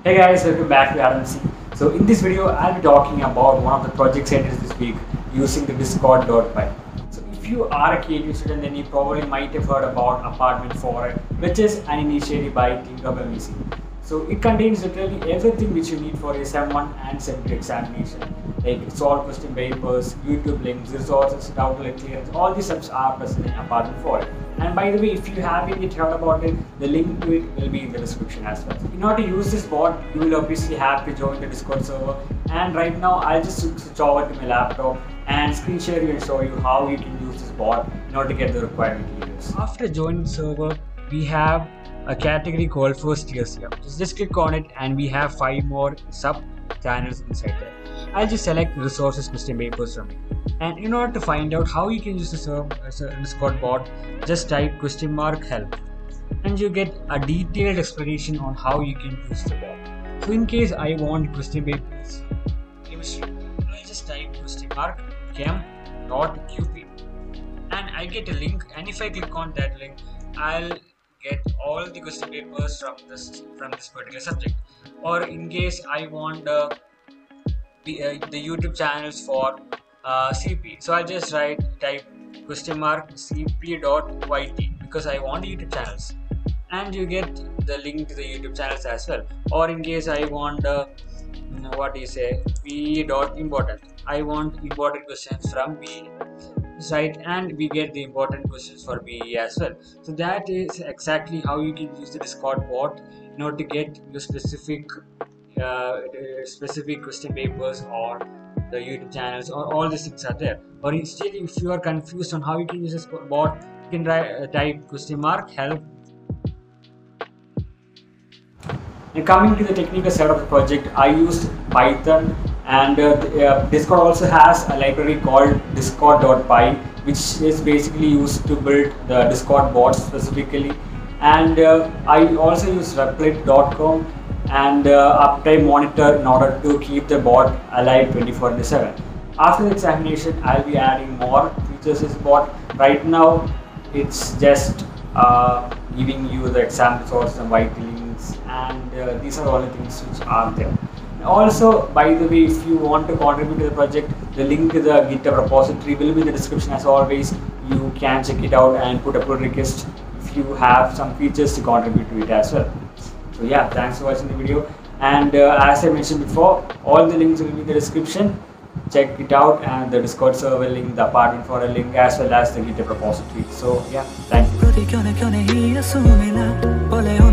Hey guys, welcome back to Adam C. So in this video, I'll be talking about one of the projects I did this week using the Discord.py. So if you are a KU student, then you probably might have heard about Apartment 4, which is an initiative by Tinkerbell VC. So it contains literally everything which you need for a SEM1 and SEM2 examination. Like solve question papers, YouTube links, resources, doubt clearance, all these steps are present in Apartment 4. And by the way, if you haven't yet heard about it, the link to it will be in the description as well. So in order to use this bot, you will obviously have to join the Discord server. And right now, I'll just switch over to my laptop and screen share you and show you how you can use this bot in order to get the required materials. After joining the server, we have a category called first years here. Just click on it and we have 5 more sub channels inside there. I'll just select resources question papers from it. And in order to find out how you can use the Discord bot, just type help and you get a detailed explanation on how you can use the bot. So in case I want question papers chemistry, I'll just type chem.qp and I get a link, and if I click on that link, I'll get all the question papers from this particular subject. Or in case I want the YouTube channels for CP, so I'll just type cp.yt because I want YouTube channels, and you get the link to the YouTube channels as well. Or in case I want p.important, I want important questions from BE, right, and we get the important questions for BE as well. So that is exactly how you can use the Discord bot in order to get your specific question papers or the YouTube channels, or all these things are there. Or instead, if you are confused on how you can use this bot, you can type help. And coming to the technical side of the project, I used Python, and Discord also has a library called Discord.py, which is basically used to build the Discord bot specifically. And I also use Replit.com and Uptime Monitor in order to keep the bot alive 24/7. After the examination, I'll be adding more features to this bot. Right now, it's just giving you the exam resources and vital links, and these are all the things which are there. Also, by the way, if you want to contribute to the project, the link to the GitHub repository will be in the description as always. You can check it out and put a pull request if you have some features to contribute to it as well. So yeah, thanks for watching the video, and as I mentioned before, all the links will be in the description. Check it out, and the Discord server link, the Apartment 4 link, as well as the GitHub repository. So yeah, thank you.